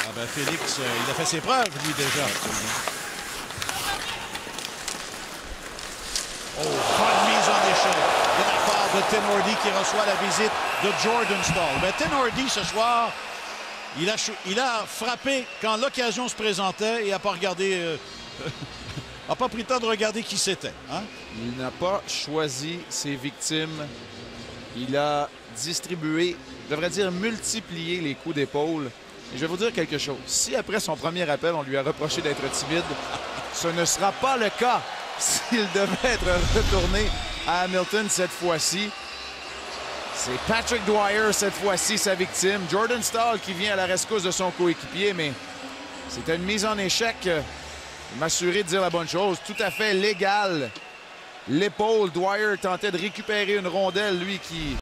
Ah ben Félix, il a fait ses preuves, lui, déjà. Oh, bonne mise en échec de la part de Tim Hardy qui reçoit la visite de Jordan Staal. Mais Tim Hardy, ce soir, il a frappé quand l'occasion se présentait et n'a pas regardé... n'a pas pris le temps de regarder qui c'était. Hein? Il n'a pas choisi ses victimes. Il a distribué, je devrais dire multiplié les coups d'épaule. Et je vais vous dire quelque chose. Si après son premier appel, on lui a reproché d'être timide, ce ne sera pas le cas s'il devait être retourné à Hamilton cette fois-ci. C'est Patrick Dwyer cette fois-ci, sa victime. Jordan Staal qui vient à la rescousse de son coéquipier, mais c'était une mise en échec. M'assurer de dire la bonne chose. Tout à fait légal. L'épaule, Dwyer tentait de récupérer une rondelle, lui qui